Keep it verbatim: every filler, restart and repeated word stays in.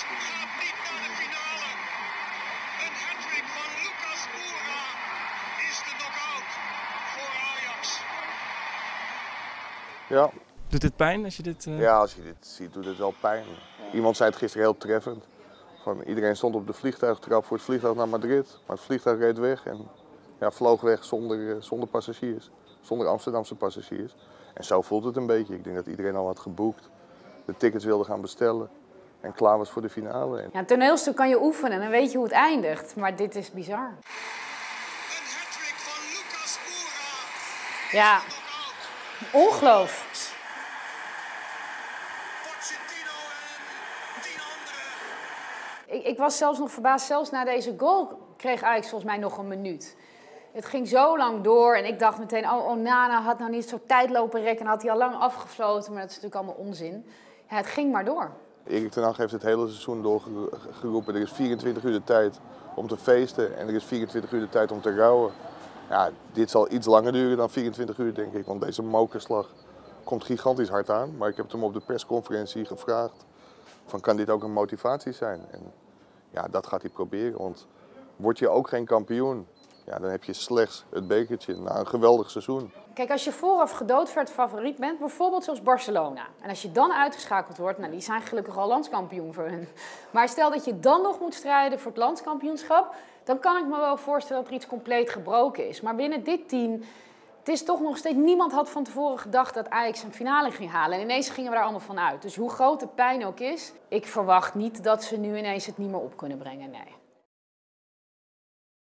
gaat niet naar de finale. Een hattrick van Lucas Moura is de knock-out voor Ajax. Ja. Doet het pijn als je dit... Uh... Ja, als je dit ziet doet het wel pijn. Iemand zei het gisteren heel treffend. Van, iedereen stond op de vliegtuigtrap voor het vliegtuig naar Madrid. Maar het vliegtuig reed weg en ja, vloog weg zonder, zonder passagiers. Zonder Amsterdamse passagiers. En zo voelt het een beetje. Ik denk dat iedereen al had geboekt. De tickets wilde gaan bestellen. En klaar was voor de finale. Ja, een toneelstuk kan je oefenen en dan weet je hoe het eindigt. Maar dit is bizar. Een hattrick van Lucas Moura. Ja, ongeloof. Pochettino en tien anderen. Ik, ik was zelfs nog verbaasd, zelfs na deze goal kreeg Ajax volgens mij nog een minuut. Het ging zo lang door en ik dacht meteen, oh, Onana had nou niet zo tijd lopen rekken en had hij al lang afgesloten. Maar dat is natuurlijk allemaal onzin. Ja, het ging maar door. Erik ten Hag heeft het hele seizoen doorgeroepen. Er is vierentwintig uur de tijd om te feesten en er is vierentwintig uur de tijd om te rouwen. Ja, dit zal iets langer duren dan vierentwintig uur, denk ik. Want deze mokerslag komt gigantisch hard aan. Maar ik heb hem op de persconferentie gevraagd van, kan dit ook een motivatie zijn? En ja, dat gaat hij proberen. Want word je ook geen kampioen, ja, dan heb je slechts het bekertje na een geweldig seizoen. Kijk, als je vooraf gedoodverd favoriet bent, bijvoorbeeld zoals Barcelona. En als je dan uitgeschakeld wordt, nou die zijn gelukkig al landskampioen voor hun. Maar stel dat je dan nog moet strijden voor het landskampioenschap, dan kan ik me wel voorstellen dat er iets compleet gebroken is. Maar binnen dit team, het is toch nog steeds, niemand had van tevoren gedacht dat Ajax een finale ging halen. En ineens gingen we daar allemaal van uit. Dus hoe groot de pijn ook is, ik verwacht niet dat ze nu ineens het niet meer op kunnen brengen, nee.